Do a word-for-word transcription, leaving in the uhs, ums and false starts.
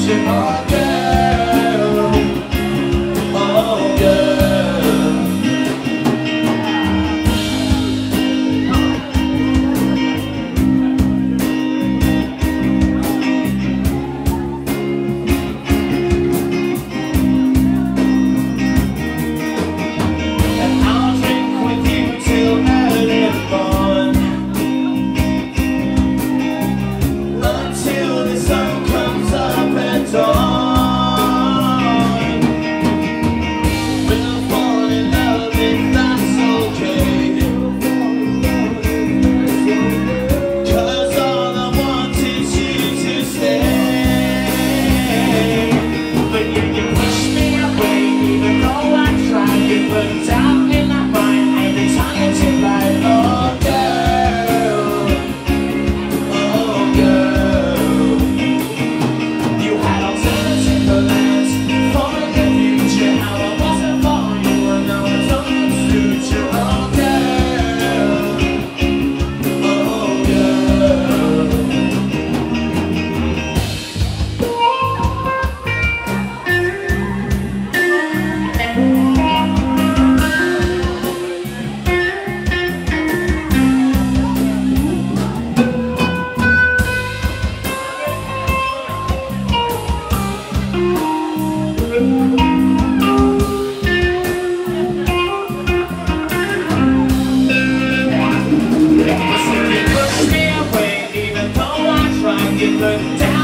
future. Oh girl, oh girl. And I'll drink with you till early morn, until the sun comes up at dawn. We'll fall in love if that's okay, 'cause all I want is you to stay. But yet you push me away, even though I try. You put doubt in my mind every time that you lie. Oh girl, oh girl. You had alternative plans for the future. How I wasn't for you, and now I don't suit you. Oh girl, oh girl. You push me away, even though I try. You put down